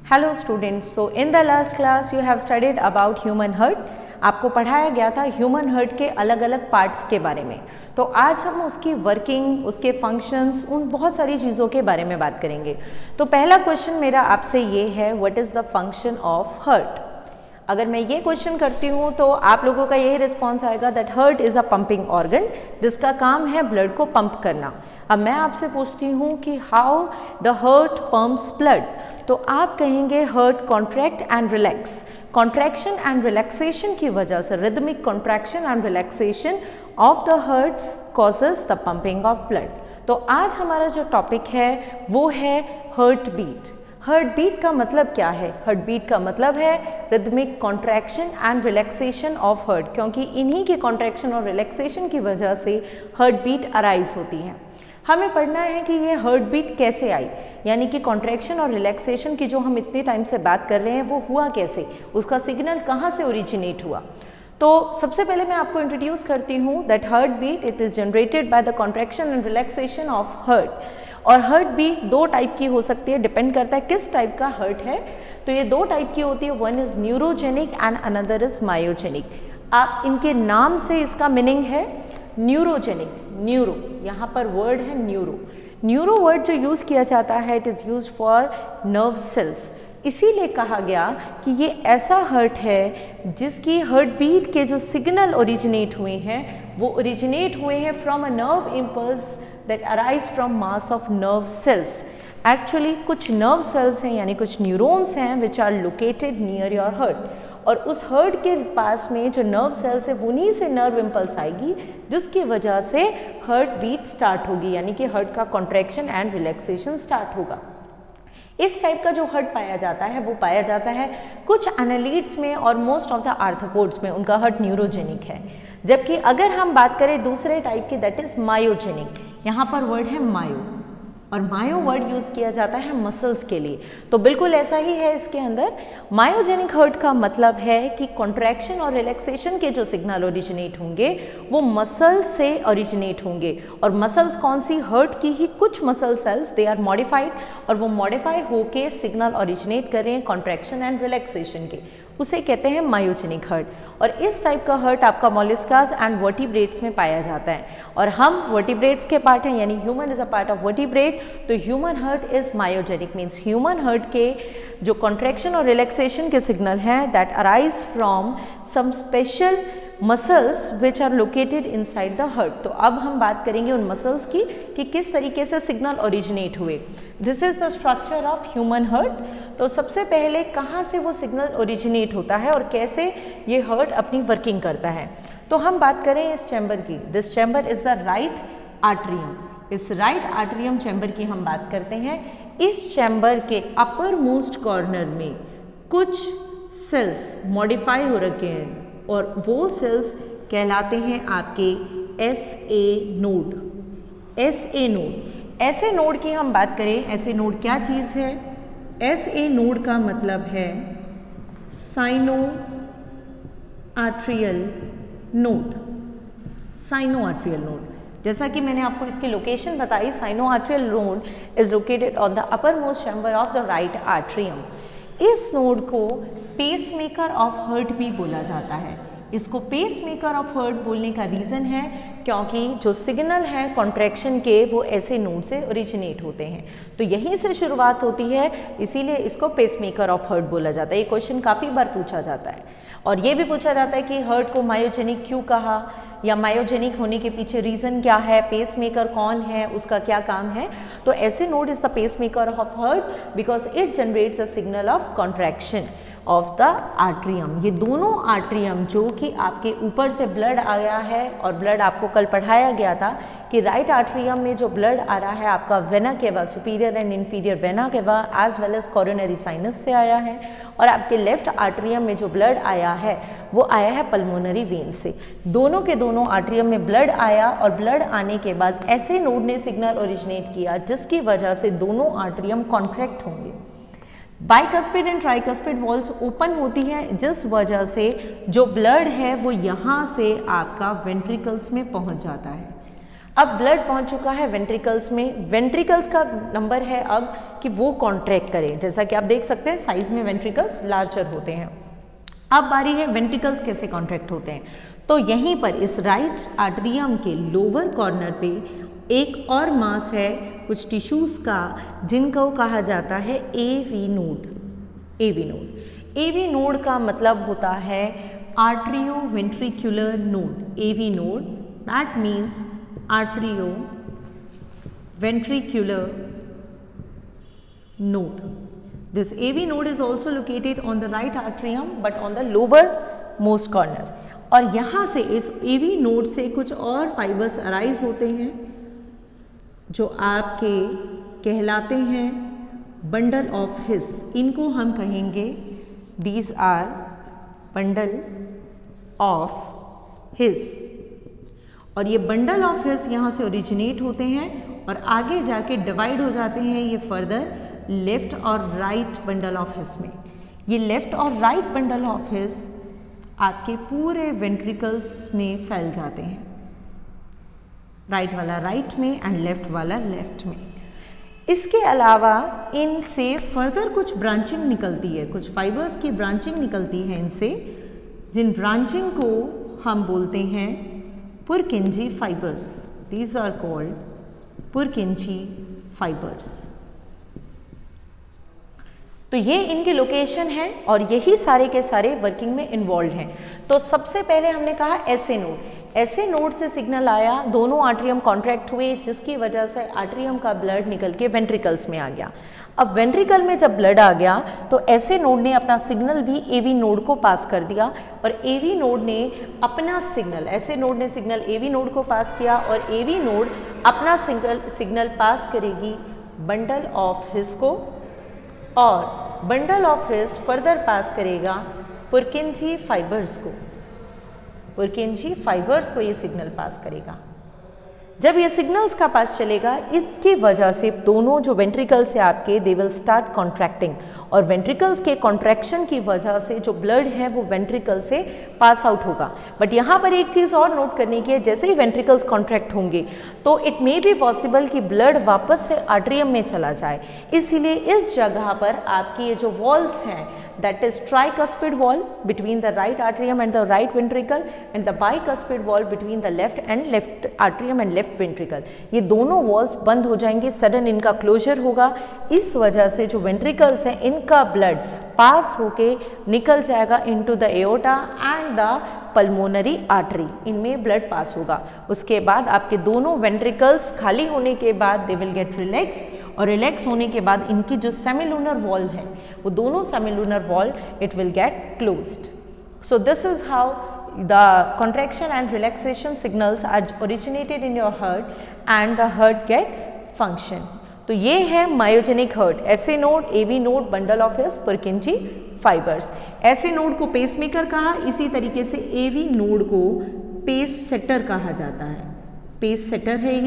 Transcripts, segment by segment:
Hello students, so in the last class you have studied about human heart. आपको पढ़ाया गया था human heart के अलग अलग पार्ट्स के बारे में। तो आज हम उसकी वर्किंग, उसके फंक्शंस, उन बहुत सारी चीज़ों के बारे में बात करेंगे। तो पहला क्वेश्चन मेरा आपसे ये है, what is the function of heart. अगर मैं ये क्वेश्चन करती हूँ तो आप लोगों का यही रिस्पॉन्स आएगा that heart is a pumping organ, जिसका काम है ब्लड को पंप करना। अब मैं आपसे पूछती हूँ कि how the heart pumps blood, तो आप कहेंगे heart contract and relax. Contraction and relaxation की वजह से, rhythmic contraction and relaxation of the heart causes the pumping of blood. तो आज हमारा जो टॉपिक है वो है हार्ट बीट। हार्ट बीट का मतलब क्या है? हार्ट बीट का मतलब है rhythmic contraction and relaxation of heart, क्योंकि इन्हीं के कॉन्ट्रैक्शन और रिलैक्सेशन की वजह से हार्ट बीट अराइज होती है। हमें पढ़ना है कि ये हार्ट बीट कैसे आई, यानी कि कॉन्ट्रैक्शन और रिलैक्सेशन की जो हम इतने टाइम से बात कर रहे हैं वो हुआ कैसे, उसका सिग्नल कहाँ से ओरिजिनेट हुआ। तो सबसे पहले मैं आपको इंट्रोड्यूस करती हूँ that heart beat it is generated by the contraction and relaxation of heart. और हार्ट बीट दो टाइप की हो सकती है, डिपेंड करता है किस टाइप का हार्ट है। तो ये दो टाइप की होती है, one is neurogenic and another is myogenic. आप इनके नाम से इसका मीनिंग है न्यूरोजेनिक, न्यूरो यहाँ पर वर्ड है न्यूरो। न्यूरो वर्ड जो यूज़ किया जाता है it is use for nerve cells. इसीलिए कहा गया कि ये ऐसा हार्ट है जिसकी हार्ट बीट के जो सिग्नल ओरिजिनेट हुए हैं वो ओरिजिनेट हुए हैं from a nerve impulse that arise from mass of nerve cells. Actually कुछ नर्व सेल्स हैं यानी कुछ न्यूरॉन्स हैं which are located near your heart, और उस हार्ट के पास में जो नर्व सेल्स है उन्हीं से नर्व इम्पल्स आएगी जिसकी वजह से हार्ट बीट स्टार्ट होगी, यानी कि हार्ट का कॉन्ट्रैक्शन एंड रिलैक्सेशन स्टार्ट होगा। इस टाइप का जो हार्ट पाया जाता है वो पाया जाता है कुछ एनालिड्स में और मोस्ट ऑफ द आर्थ्रोपोड्स में, उनका हार्ट न्यूरोजेनिक है। जबकि अगर हम बात करें दूसरे टाइप की दैट इज मायोजेनिक, यहाँ पर वर्ड है मायो, और मायो वर्ड यूज़ किया जाता है मसल्स के लिए। तो बिल्कुल ऐसा ही है इसके अंदर। मायोजेनिक हार्ट का मतलब है कि कॉन्ट्रैक्शन और रिलैक्सेशन के जो सिग्नल ओरिजिनेट होंगे वो मसल से ओरिजिनेट होंगे, और मसल्स कौन सी? हार्ट की ही कुछ muscle cells, they are modified, और वो मॉडिफाई होके सिग्नल ओरिजिनेट करें कॉन्ट्रैक्शन एंड रिलैक्सेशन के, उसे कहते हैं मायोजेनिक हार्ट। और इस टाइप का हार्ट आपका मोलस्कास एंड वर्टिब्रेट्स में पाया जाता है, और हम वर्टिब्रेट्स के पार्ट हैं, यानी human is a part of vertebrate. तो human heart is myogenic, means human heart के जो कॉन्ट्रैक्शन और रिलैक्सेशन के सिग्नल हैं that arise from some special muscles which are located inside the heart. तो अब हम बात करेंगे उन मसल्स की कि किस तरीके से सिग्नल ओरिजिनेट हुए। This is the structure of human heart. तो सबसे पहले कहाँ से वो सिग्नल ओरिजिनेट होता है और कैसे ये हार्ट अपनी वर्किंग करता है। तो हम बात करें इस चैम्बर की, this chamber is the right atrium. इस राइट आर्टरियम चैम्बर की हम बात करते हैं। इस चैम्बर के अपर मोस्ट कॉर्नर में कुछ सेल्स मॉडिफाई हो रखे हैं, और वो सेल्स कहलाते हैं आपके SA node. SA node, SA node की हम बात करें, ऐसे नोड क्या चीज़ है? SA नोड का मतलब है sino atrial node. Sino atrial node, जैसा कि मैंने आपको इसकी लोकेशन बताई, sino atrial node is located on the uppermost chamber of the right atrium. इस नोड को पेसमेकर ऑफ हार्ट भी बोला जाता है। इसको पेसमेकर ऑफ हार्ट बोलने का रीज़न है क्योंकि जो सिग्नल है कॉन्ट्रैक्शन के वो ऐसे नोड से ओरिजिनेट होते हैं, तो यहीं से शुरुआत होती है, इसीलिए इसको पेसमेकर ऑफ हार्ट बोला जाता है। ये क्वेश्चन काफ़ी बार पूछा जाता है, और ये भी पूछा जाता है कि हार्ट को मायोजेनिक क्यों कहा, या मायोजेनिक होने के पीछे रीज़न क्या है, पेसमेकर कौन है, उसका क्या काम है। तो ऐसे node is the pacemaker of heart because it generate the signal of contraction of the atrium. ये दोनों आर्ट्रियम जो कि आपके ऊपर से ब्लड आया है, और ब्लड आपको कल पढ़ाया गया था कि राइट आर्ट्रियम में जो ब्लड आ रहा है आपका vena cava, superior and inferior vena cava as well as coronary sinus से आया है, और आपके लेफ्ट आर्ट्रियम में जो ब्लड आया है वो आया है पल्मोनरी वेन से। दोनों के दोनों आर्ट्रियम में ब्लड आया, और ब्लड आने के बाद ऐसे नोड ने सिग्नल ओरिजिनेट किया जिसकी वजह से दोनों आर्ट्रियम कॉन्ट्रैक्ट होंगे। Bicuspid and tricuspid valves open होती हैं, जिस वजह से जो ब्लड है वो यहाँ से आपका वेंट्रिकल्स में पहुँच जाता है। अब ब्लड पहुंच चुका है वेंट्रिकल्स में, वेंट्रिकल्स का नंबर है अब कि वो कॉन्ट्रैक्ट करें। जैसा कि आप देख सकते हैं साइज में वेंट्रिकल्स लार्जर होते हैं। अब बारी है वेंट्रिकल्स कैसे कॉन्ट्रैक्ट होते हैं। तो यहीं पर इस राइट आर्टरियम के लोअर कॉर्नर पे एक और मास है कुछ टिश्यूज का, जिनको कहा जाता है AV node. AV node, AV node का मतलब होता है atrio ventricular node. AV node that means atrio ventricular node. This AV node is also located on the right atrium but on the lower most corner. और यहाँ से इस AV node से कुछ और फाइबर्स अराइज होते हैं जो आपके कहलाते हैं बंडल ऑफ हिस। इनको हम कहेंगे these are bundle of his। और ये बंडल ऑफ हिस यहाँ से ओरिजिनेट होते हैं और आगे जाके डिवाइड हो जाते हैं ये फर्दर लेफ्ट और राइट बंडल ऑफ हिस में। ये लेफ्ट और राइट बंडल ऑफ हिस आपके पूरे वेंट्रिकल्स में फैल जाते हैं, राइट वाला राइट में एंड लेफ्ट वाला लेफ्ट में। इसके अलावा इनसे फर्दर कुछ ब्रांचिंग निकलती है, कुछ फाइबर्स की ब्रांचिंग निकलती है इनसे, जिन ब्रांचिंग को हम बोलते हैं Purkinje fibres. These are called Purkinje fibres. तो ये इनकी लोकेशन है और यही सारे के सारे वर्किंग में इन्वॉल्व हैं। तो सबसे पहले हमने कहा ऐसे नोड, ऐसे नोड से सिग्नल आया, दोनों आर्ट्रियम कॉन्ट्रैक्ट हुए जिसकी वजह से आर्ट्रियम का ब्लड निकल के वेंट्रिकल्स में आ गया। अब वेंट्रिकल में जब ब्लड आ गया तो ऐसे नोड ने अपना सिग्नल भी एवी नोड को पास कर दिया और एवी नोड ने अपना सिग्नल, ऐसे नोड ने सिग्नल एवी नोड को पास किया और एवी नोड अपना सिग्नल पास करेगी बंडल ऑफ हिस को और bundle of His further pass करेगा पुरकिंजी फाइबर्स को। पुरकिंजी फाइबर्स को ये सिग्नल पास करेगा। जब ये सिग्नल्स का पास चलेगा इसकी वजह से दोनों जो वेंट्रिकल्स है आपके दे विल स्टार्ट कॉन्ट्रैक्टिंग और वेंट्रिकल्स के कॉन्ट्रैक्शन की वजह से जो ब्लड है वो वेंट्रिकल से पास आउट होगा। बट यहाँ पर एक चीज़ और नोट करने की है, जैसे ही वेंट्रिकल्स कॉन्ट्रैक्ट होंगे तो इट मे बी पॉसिबल कि ब्लड वापस से आर्ट्रियम में चला जाए। इसीलिए इस जगह पर आपकी ये जो वॉल्स हैं that is tricuspid wall between the right atrium and the right ventricle and the bicuspid wall between the left atrium and left ventricle, ये दोनों वॉल्स बंद हो जाएंगी, सडन इनका क्लोजर होगा। इस वजह से जो वेंट्रिकल्स हैं इनका ब्लड पास होके निकल जाएगा into the aorta and the pulmonary artery, इनमें ब्लड पास होगा। उसके बाद आपके दोनों वेंट्रिकल्स खाली होने के बाद दे विल गेट रिलैक्स और रिलैक्स होने के बाद इनकी जो सेमिलुनर वॉल है वो दोनों semilunar valve it will get closed. So this is how the contraction and relaxation signals are originated in your heart and the heart get function। तो ये है myogenic heart, SA node, AV node, bundle of His, Purkinje fibres. ऐसे node को pacemaker कहा, इसी तरीके से AV node को पेस सेटर कहा जाता है। पेस सेटर है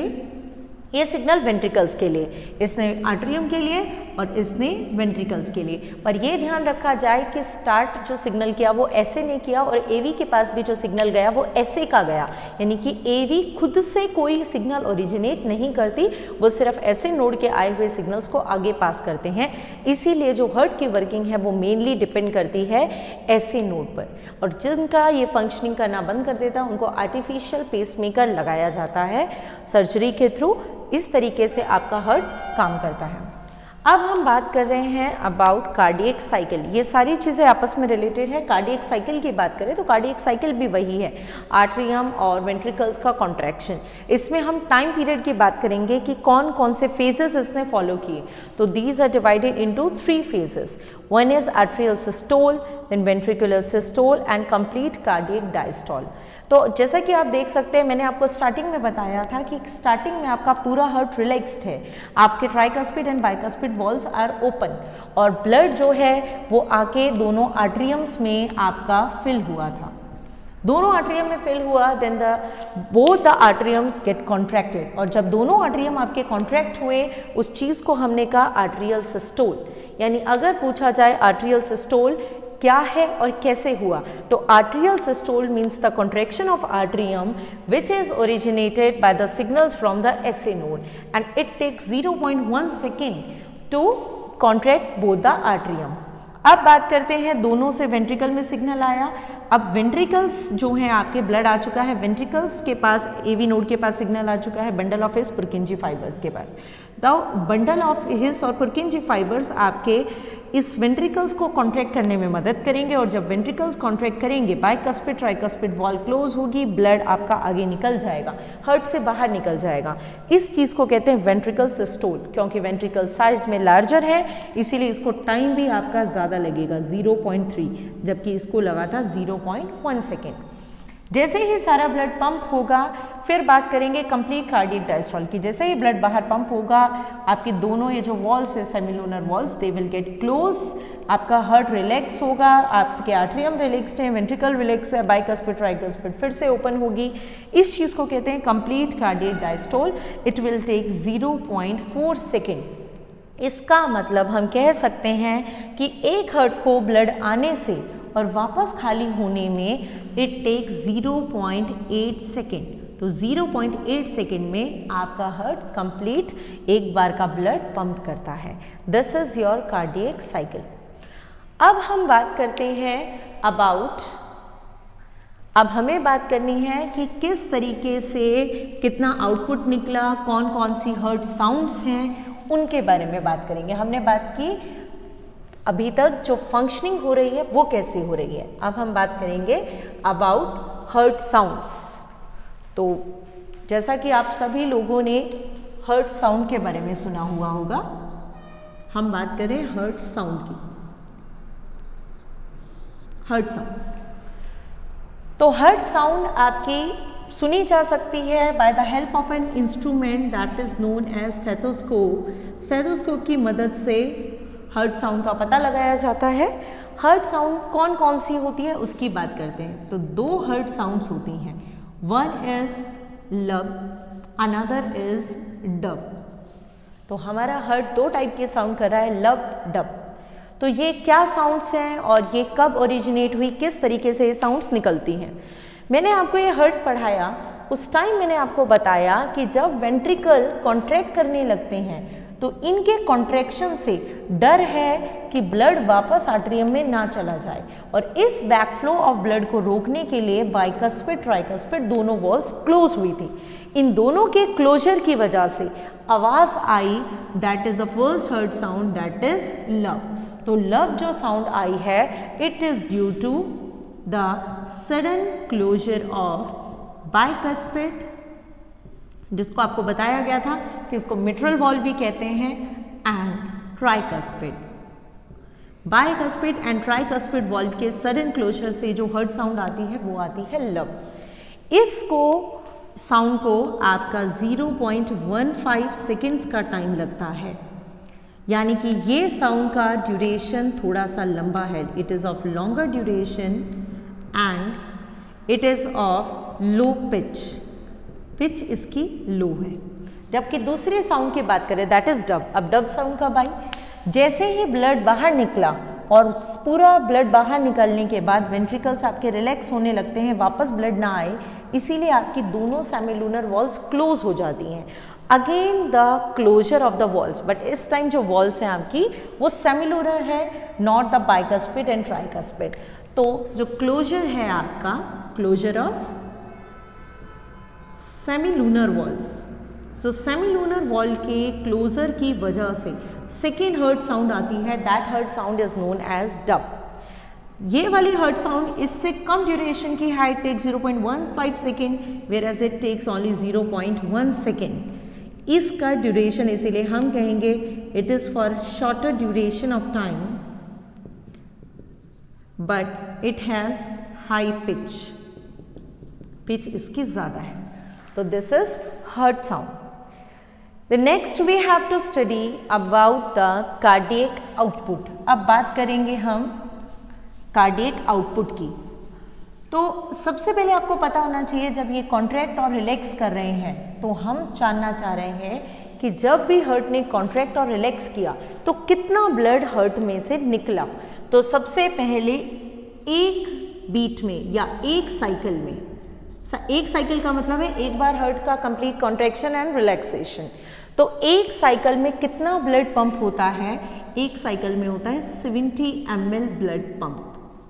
ये सिग्नल वेंट्रिकल्स के लिए, इसने आर्ट्रियम के लिए और इसने वेंट्रिकल्स के लिए। पर ये ध्यान रखा जाए कि स्टार्ट जो सिग्नल किया वो ऐसे नहीं किया और एवी के पास भी जो सिग्नल गया वो ऐसे का गया, यानी कि एवी खुद से कोई सिग्नल ओरिजिनेट नहीं करती, वो सिर्फ ऐसे नोड के आए हुए सिग्नल्स को आगे पास करते हैं। इसीलिए जो हार्ट की वर्किंग है वो मेनली डिपेंड करती है ऐसे नोड पर, और जिनका ये फंक्शनिंग करना बंद कर देता है उनको आर्टिफिशियल पेसमेकर लगाया जाता है सर्जरी के थ्रू। इस तरीके से आपका हार्ट काम करता है। अब हम बात कर रहे हैं अबाउट कार्डियक साइकिल। ये सारी चीज़ें आपस में रिलेटेड है। कार्डियक साइकिल की बात करें तो कार्डियक साइकिल भी वही है, आर्ट्रियम और वेंट्रिकल्स का कॉन्ट्रैक्शन। इसमें हम टाइम पीरियड की बात करेंगे कि कौन कौन से फेजेस इसने फॉलो किए। तो these are divided into 3 phases. One is atrial systole, then ventricular systole and complete cardiac diastole. तो जैसा कि आप देख सकते हैं, मैंने आपको स्टार्टिंग में बताया था कि स्टार्टिंग में आपका पूरा हार्ट रिलैक्स्ड है, आपके tricuspid and bicuspid valves are open और ब्लड जो है वो आके दोनों आर्ट्रियम्स में आपका फिल हुआ था। दोनों आर्ट्रियम में फिल हुआ, then both the atriums get contracted, और जब दोनों आर्ट्रियम आपके कॉन्ट्रैक्ट हुए उस चीज़ को हमने कहा आर्ट्रियल सिस्टोल। यानी अगर पूछा जाए आर्ट्रियल सिस्टोल क्या है और कैसे हुआ? तो atrial systole means the contraction of atrium which is originated by the signals from the SA node and it takes 0.1 second to contract both the atrium. अब बात करते हैं दोनों से वेंट्रिकल में सिग्नल आया। अब वेंट्रिकल्स जो हैं आपके ब्लड आ चुका है, वेंट्रिकल्स के पास एवी नोड के पास सिग्नल आ चुका है bundle of His Purkinje fibres के पास। द बंडल ऑफ हिस और पुरकिंजी फाइबर्स आपके इस वेंट्रिकल्स को कॉन्ट्रैक्ट करने में मदद करेंगे और जब वेंट्रिकल्स कॉन्ट्रैक्ट करेंगे बाइकस्पिड ट्राइकस्पिड वॉल क्लोज होगी, ब्लड आपका आगे निकल जाएगा, हार्ट से बाहर निकल जाएगा। इस चीज़ को कहते हैं वेंट्रिकल सिस्टोल। क्योंकि वेंट्रिकल साइज में लार्जर है इसीलिए इसको टाइम भी आपका ज़्यादा लगेगा 0.3, जबकि इसको लगा था 0.1 सेकेंड। जैसे ही सारा ब्लड पंप होगा फिर बात करेंगे कंप्लीट कार्डियक डायस्टोल की। जैसे ही ब्लड बाहर पंप होगा आपके दोनों ये जो वॉल्स है semilunar valves they will get close, आपका हार्ट रिलैक्स होगा, आपके आर्ट्रियम रिलैक्स्ड है, वेंट्रिकल रिलैक्स है, बाइकस्पिड ट्राइकस्पिड फिर से ओपन होगी। इस चीज़ को कहते हैं complete cardiac diastole. It will take 0.4 second. इसका मतलब हम कह सकते हैं कि एक हार्ट को ब्लड आने से और वापस खाली होने में इट टेक 0.8 सेकेंड। तो 0.8 सेकेंड में आपका हार्ट कंप्लीट एक बार का ब्लड पंप करता है। This is your cardiac cycle. अब हम बात करते हैं अब हमें बात करनी है कि किस तरीके से कितना आउटपुट निकला, कौन कौन सी हार्ट साउंड्स हैं, उनके बारे में बात करेंगे। हमने बात की अभी तक जो फंक्शनिंग हो रही है वो कैसे हो रही है। अब हम बात करेंगे अबाउट हार्ट साउंड्स। तो जैसा कि आप सभी लोगों ने हार्ट साउंड के बारे में सुना हुआ होगा, हम बात करें हार्ट साउंड की। हार्ट साउंड, तो हार्ट साउंड आपकी सुनी जा सकती है by the help of an instrument that is known as stethoscope. Stethoscope की मदद से हार्ट साउंड का पता लगाया जाता है। हार्ट साउंड कौन कौन सी होती है उसकी बात करते हैं। तो दो हार्ट साउंड्स होती हैं, one is lub, another is dub. तो हमारा हार्ट दो टाइप के साउंड कर रहा है, लब डब। तो ये क्या साउंड्स हैं और ये कब ओरिजिनेट हुई, किस तरीके से ये साउंड्स निकलती हैं। मैंने आपको ये हार्ट पढ़ाया उस टाइम मैंने आपको बताया कि जब वेंट्रिकल कॉन्ट्रैक्ट करने लगते हैं तो इनके कॉन्ट्रैक्शन से डर है कि ब्लड वापस आर्ट्रियम में ना चला जाए और इस बैकफ्लो ऑफ ब्लड को रोकने के लिए बाइकस्पिड ट्राइकस्पिड दोनों वॉल्स क्लोज हुई थी। इन दोनों के क्लोजर की वजह से आवाज आई, that is the first heart sound, that is lub. तो लब जो साउंड आई है it is due to the sudden closure of bicuspid, जिसको आपको बताया गया था कि इसको मिट्रल वॉल्व भी कहते हैं, and tricuspid. Bicuspid and tricuspid valve के सडन क्लोजर से जो हार्ट साउंड आती है वो आती है लब। इसको साउंड को आपका 0.15 सेकेंड्स का टाइम लगता है, यानी कि ये साउंड का ड्यूरेशन थोड़ा सा लंबा है। It is of longer duration and it is of low pitch, pitch इसकी लो है। जबकि दूसरे साउंड की बात करें दैट इज डब। अब डब साउंड कब आई, जैसे ही ब्लड बाहर निकला और पूरा ब्लड बाहर निकलने के बाद वेंट्रिकल्स आपके रिलैक्स होने लगते हैं, वापस ब्लड ना आए, इसीलिए आपकी दोनों सेमिलुनर वॉल्स क्लोज हो जाती हैं। Again the closure of the valves, but इस टाइम जो वॉल्स हैं आपकी वो सेमिलुनर है, not the bicuspid and tricuspid. तो जो क्लोजर है आपका, closure of semilunar valves, so semilunar valve के क्लोजर की वजह से सेकेंड हार्ट साउंड आती है, that heart sound is known as dub. ये वाली हार्ट साउंड इससे कम ड्यूरेशन की है, it takes 0.15 second, whereas it takes only 0.1 second. इसका ड्यूरेशन इसीलिए हम कहेंगे it is for shorter duration of time but it has high pitch, pitch इसकी ज्यादा है। तो this is heart sound. The next we have to study about the cardiac output। अब बात करेंगे हम कार्डियक आउटपुट की। तो सबसे पहले आपको पता होना चाहिए जब ये कॉन्ट्रैक्ट और रिलैक्स कर रहे हैं तो हम जानना चाह रहे हैं कि जब भी हार्ट ने कॉन्ट्रैक्ट और रिलैक्स किया तो कितना ब्लड हार्ट में से निकला। तो सबसे पहले एक बीट में या एक साइकिल में, एक साइकिल का मतलब है एक बार हार्ट का कंप्लीट कॉन्ट्रैक्शन एंड रिलैक्सेशन, तो एक साइकिल में कितना ब्लड पंप होता है? एक साइकिल में होता है 70 ml blood pump.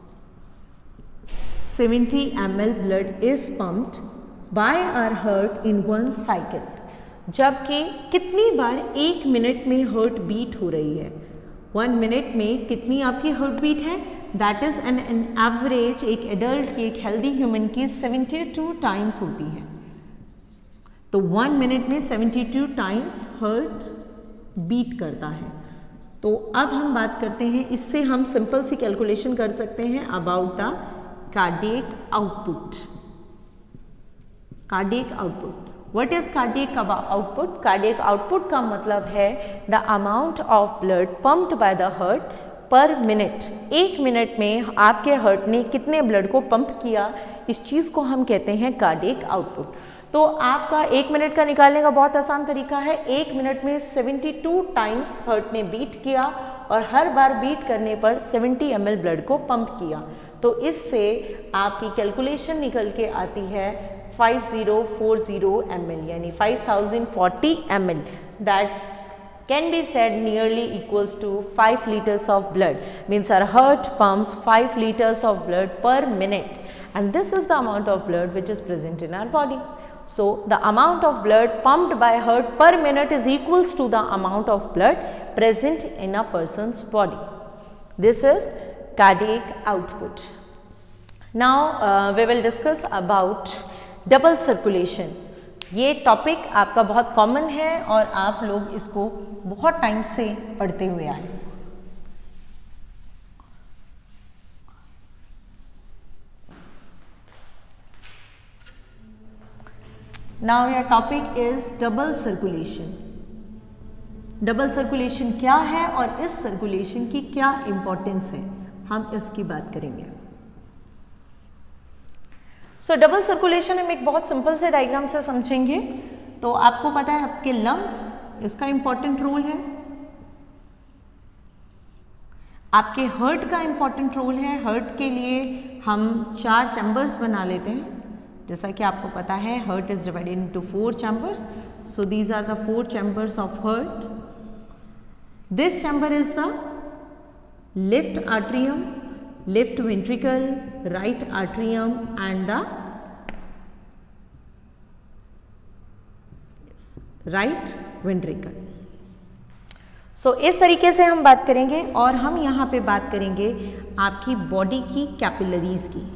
70 ml blood is pumped by our heart in one cycle. जबकि कितनी बार एक मिनट में हार्ट बीट हो रही है? 1 मिनट में कितनी आपकी हार्ट बीट है? दैट इज एन एवरेज, एक एडल्ट की, एक हेल्दी ह्यूमन की 72 टाइम्स होती है। तो 1 मिनट में 72 टाइम्स हार्ट बीट करता है। तो अब हम बात करते हैं, इससे हम सिंपल सी कैलकुलेशन कर सकते हैं about the cardiac output. Cardiac output, what is cardiac output? Cardiac output का मतलब है the amount of blood pumped by the heart per minute. एक मिनट में आपके हार्ट ने कितने ब्लड को पंप किया, इस चीज़ को हम कहते हैं कार्डियक आउटपुट। तो आपका 1 मिनट का निकालने का बहुत आसान तरीका है। 1 मिनट में 72 टाइम्स हार्ट ने बीट किया और हर बार बीट करने पर 70 ml ब्लड को पंप किया। तो इससे आपकी कैलकुलेशन निकल के आती है 5040 ml, यानी 5040 ml। That can be said nearly equals to 5 liters of blood, means our heart pumps 5 liters of blood per minute, and this is the amount of blood which is present in our body. So the amount of blood pumped by heart per minute is equals to the amount of blood present in a person's body. This is cardiac output. Now we will discuss about double circulation. ये topic आपका बहुत common है और आप लोग इसको बहुत time से पढ़ते हुए आए। Now your topic is double circulation. Double circulation क्या है और इस सर्कुलेशन की क्या इंपॉर्टेंस है, हम इसकी बात करेंगे। सो डबल सर्कुलेशन हम एक बहुत सिंपल से डायग्राम से समझेंगे। तो आपको पता है आपके लंग्स, इसका इंपॉर्टेंट रोल है, आपके हार्ट का इंपॉर्टेंट रोल है। हार्ट के लिए हम 4 चैम्बर्स बना लेते हैं, जैसा कि आपको पता है heart is divided into 4 chambers. So these are the 4 chambers of heart. This chamber is the left atrium, left ventricle, right atrium and the right ventricle. So इस तरीके से हम बात करेंगे और हम यहाँ पे बात करेंगे आपकी बॉडी की कैपिलरीज की।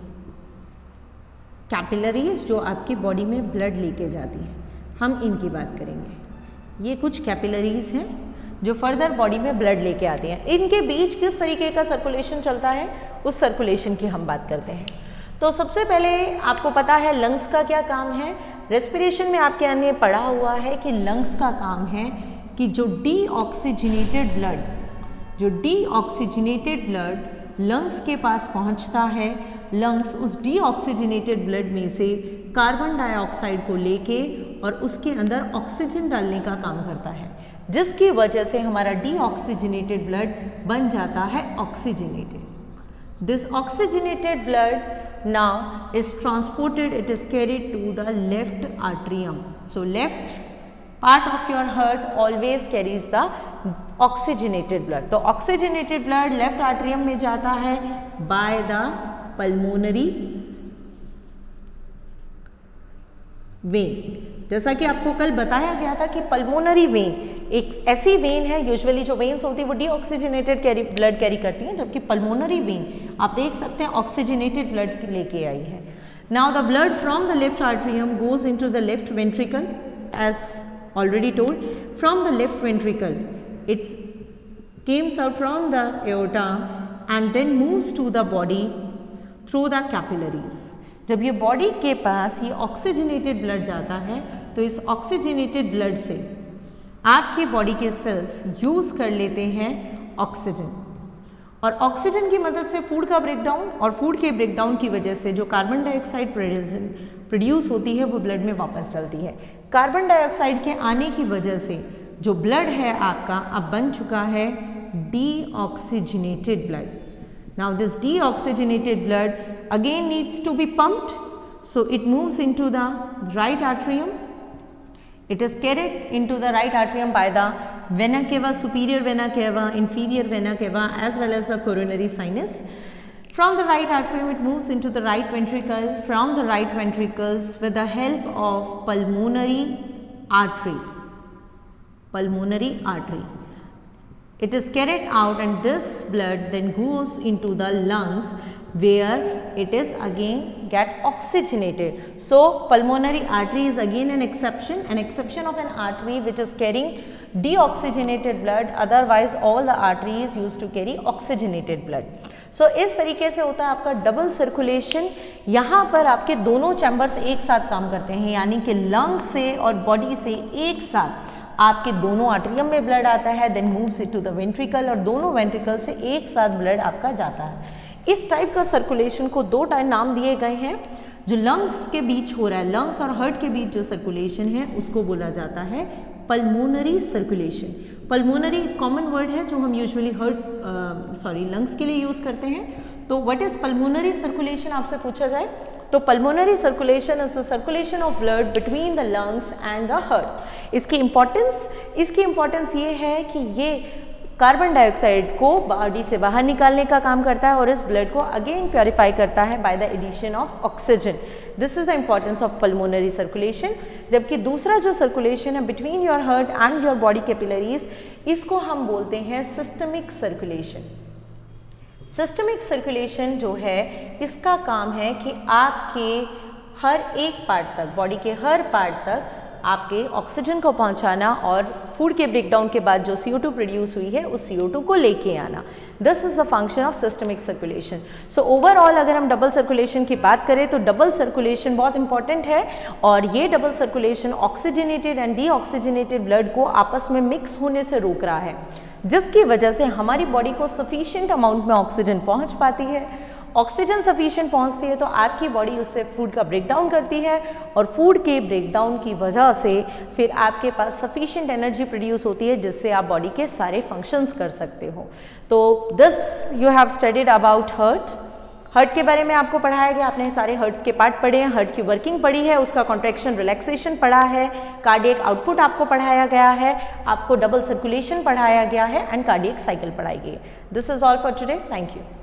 कैपिलरीज जो आपकी बॉडी में ब्लड लेके जाती है, हम इनकी बात करेंगे। ये कुछ कैपिलरीज हैं जो फर्दर बॉडी में ब्लड लेके आती हैं। इनके बीच किस तरीके का सर्कुलेशन चलता है, उस सर्कुलेशन की हम बात करते हैं। तो सबसे पहले आपको पता है लंग्स का क्या काम है। रेस्पिरेशन में आपके अन्य पढ़ा हुआ है कि लंग्स का काम है कि जो डीऑक्सीजनेटेड ब्लड लंग्स के पास पहुंचता है, लंग्स उस डीऑक्सीजनेटेड ब्लड में से कार्बन डाइऑक्साइड को लेके और उसके अंदर ऑक्सीजन डालने का काम करता है, जिसकी वजह से हमारा डीऑक्सीजनेटेड ब्लड बन जाता है oxygenated. This oxygenated blood now is transported, it is carried to the left atrium. So left part of your heart always carries the oxygenated blood. तो oxygenated blood left atrium में जाता है by the pulmonary when. जैसा कि आपको कल बताया गया था कि पल्मोनरी वेन एक ऐसी वेन है, यूजुअली जो वेन्स होती है वो डीऑक्सीजनेटेड ब्लड कैरी करती हैं, जबकि पल्मोनरी वेन आप देख सकते हैं ऑक्सीजनेटेड ब्लड लेके आई है। Now the blood from the left atrium goes into the left ventricle as already told. From the left ventricle it comes out from the aorta and then moves to the body through the capillaries. जब ये body के पास ये oxygenated blood जाता है तो इस oxygenated blood से आपकी बॉडी के सेल्स यूज़ कर लेते हैं ऑक्सीजन, और ऑक्सीजन की मदद से फूड का ब्रेकडाउन, और फूड के ब्रेकडाउन की वजह से जो कार्बन डाइऑक्साइड प्रोड्यूस होती है वो ब्लड में वापस डलती है। कार्बन डाइऑक्साइड के आने की वजह से जो ब्लड है आपका अब बन चुका है deoxygenated blood. Now this deoxygenated blood again needs to be pumped, so it moves into the right atrium. It is carried into the right atrium by the vena cava, superior vena cava, inferior vena cava, as well as the coronary sinus. From the right atrium it moves into the right ventricle. From the right ventricles with the help of pulmonary artery. It is carried out, and this blood then goes into the lungs where it is again get oxygenated. So pulmonary artery is again an exception of an artery which is carrying deoxygenated blood, otherwise all the arteries used to carry oxygenated blood. So इस तरीके से होता है आपका double circulation. यहाँ पर आपके दोनों चैम्बर्स एक साथ काम करते हैं, यानी कि लंग्स से और बॉडी से एक साथ आपके दोनों आर्टरियम में ब्लड आता है, then moves it to the ventricle, और दोनों वेंट्रिकल से एक साथ ब्लड आपका जाता है। इस टाइप का सर्कुलेशन को दो नाम दिए गए हैं। जो लंग्स के बीच हो रहा है, लंग्स और हार्ट के बीच जो सर्कुलेशन है उसको बोला जाता है pulmonary circulation. Pulmonary common word है जो हम यूजुअली लंग्स के लिए यूज़ करते हैं। तो व्हाट इज़ पल्मोनरी सर्कुलेशन आपसे पूछा जाए तो pulmonary circulation is the circulation of blood between the lungs and the heart. इसकी इम्पॉर्टेंस ये है कि ये कार्बन डाइऑक्साइड को बॉडी से बाहर निकालने का काम करता है और इस ब्लड को अगेन प्योरीफाई करता है by the addition of oxygen. This is the importance of pulmonary circulation. जबकि दूसरा जो सर्कुलेशन है between your heart and your body capillaries, इसको हम बोलते हैं सिस्टमिक सर्कुलेशन। सिस्टमिक सर्कुलेशन जो है इसका काम है कि आपके हर एक पार्ट तक, बॉडी के हर पार्ट तक आपके ऑक्सीजन को पहुंचाना और फूड के ब्रेकडाउन के बाद जो CO2 प्रोड्यूस हुई है उस CO2 को लेके आना। This is the function of systemic circulation. So overall अगर हम डबल सर्कुलेशन की बात करें तो डबल सर्कुलेशन बहुत इंपॉर्टेंट है, और ये double circulation oxygenated and deoxygenated blood को आपस में मिक्स होने से रोक रहा है, जिसकी वजह से हमारी बॉडी को सफिशिएंट अमाउंट में ऑक्सीजन पहुंच पाती है। ऑक्सीजन सफिशिएंट पहुंचती है तो आपकी बॉडी उससे फूड का ब्रेकडाउन करती है, और फूड के ब्रेकडाउन की वजह से फिर आपके पास सफिशिएंट एनर्जी प्रोड्यूस होती है जिससे आप बॉडी के सारे फंक्शंस कर सकते हो। तो this you have studied about heart के बारे में आपको पढ़ाया गया। आपने सारे हार्ट के पार्ट पढ़े हैं, हार्ट की वर्किंग पढ़ी है, उसका कॉन्ट्रैक्शन रिलैक्सेशन पढ़ा है, कार्डियक आउटपुट आपको पढ़ाया गया है, आपको डबल सर्कुलेशन पढ़ाया गया है, एंड कार्डियक साइकिल पढ़ाई गई है। This is all for today. Thank you.